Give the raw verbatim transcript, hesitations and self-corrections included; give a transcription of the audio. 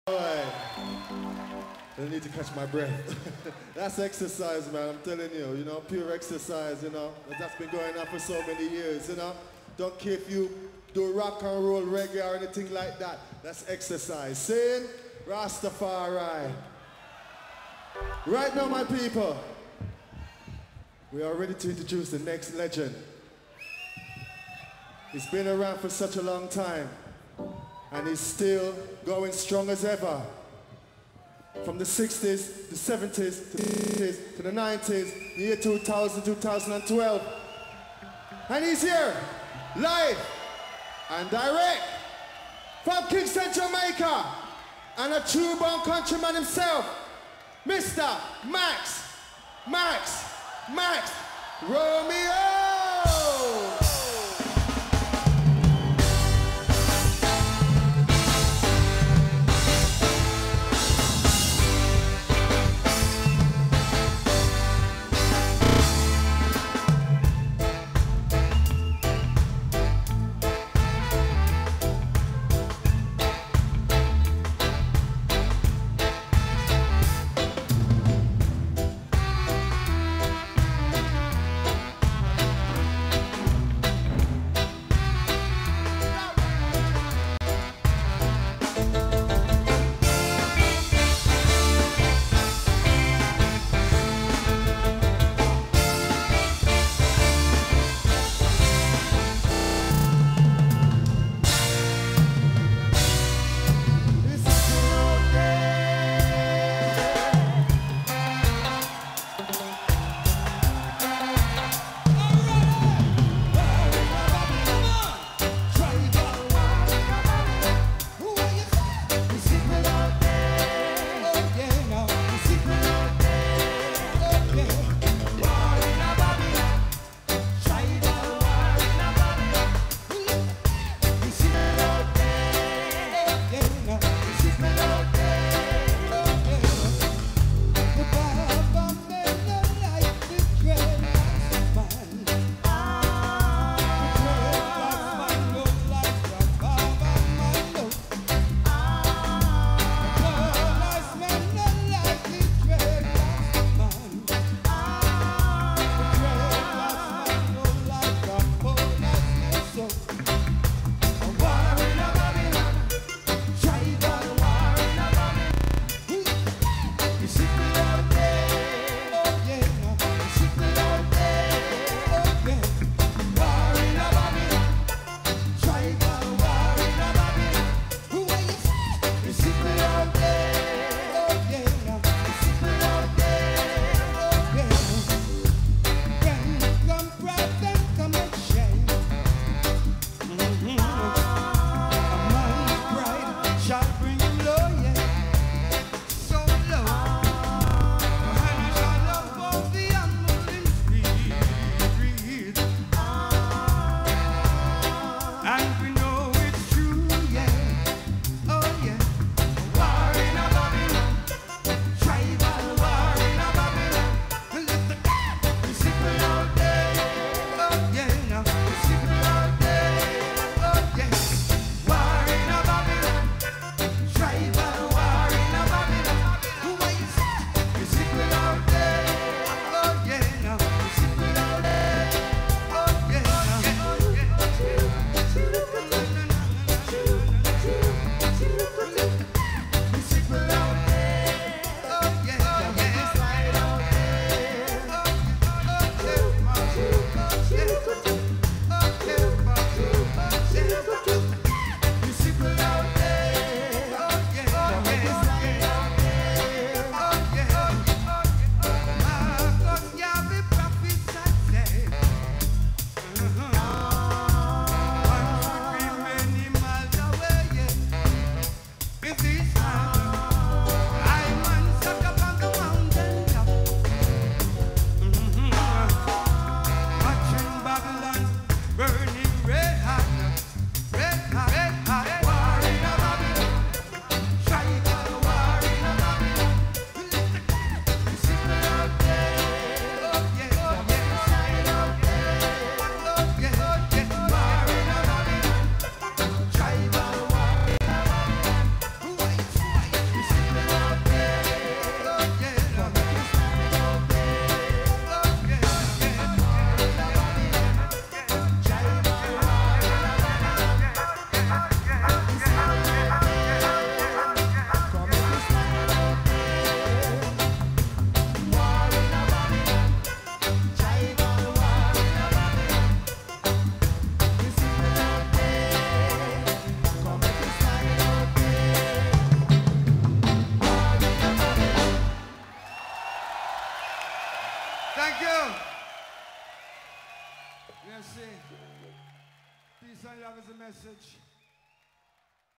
Alright. I need to catch my breath. That's exercise, man, I'm telling you, you know, pure exercise, you know. That's been going on for so many years, you know. Don't care if you do rock and roll, reggae or anything like that. That's exercise. Saying Rastafari. Right now, my people, we are ready to introduce the next legend. He's been around for such a long time, and he's still going strong as ever. From the sixties, the seventies, to the eighties, to the nineties, the year two thousand, two thousand twelve. And he's here, live and direct, from Kingston, Jamaica, and a true-born countryman himself, Mister Max, Max, Max Romeo! And we know it's true, yeah, oh yeah. War in Thank you. Merci. Peace and love is a message.